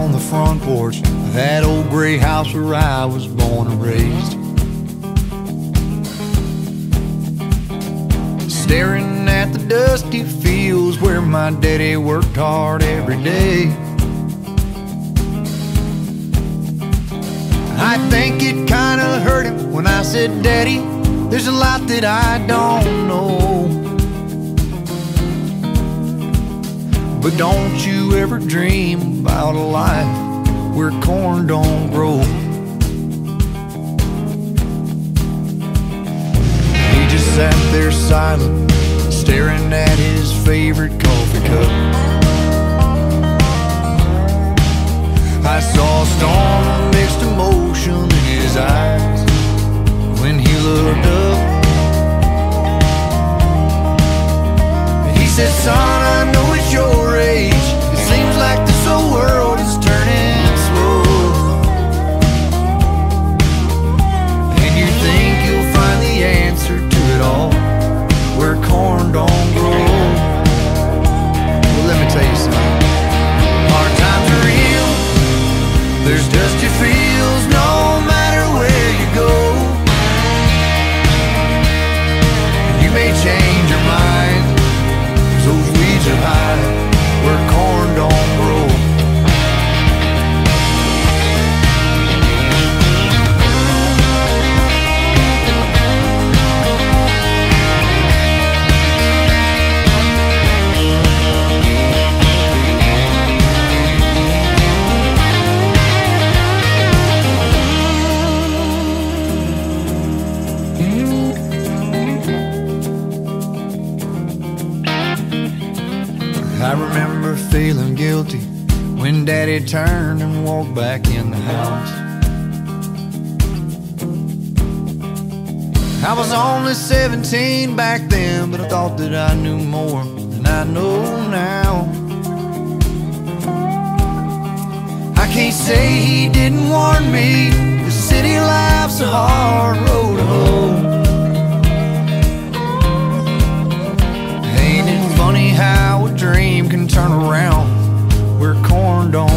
on the front porch of that old gray house where I was born and raised, staring at the dusty fields where my daddy worked hard every day. I think it kinda hurt him when I said, "Daddy, there's a lot that I don't know, but don't you ever dream about a life where corn don't grow." He just sat there silent, staring at his favorite coffee cup. I saw a storm of mixed emotion in his eyes when he looked up. He said, "Son, I know it's your age. It seems like this whole world is turning slow, and you think you'll find the answer to it all where corn don't grow." Well, let me tell you something. Hard times are real. There's dusty fields no matter where you go. You may change your mind, 'cause those weeds are high where corn don't grow. I remember feeling guilty when Daddy turned and walked back in the house. I was only 17 back then, but I thought that I knew more than I know now. I can't say he didn't warn me, the city life's a hard road to hoe. Ain't it funny how a dream can turn around where corn don't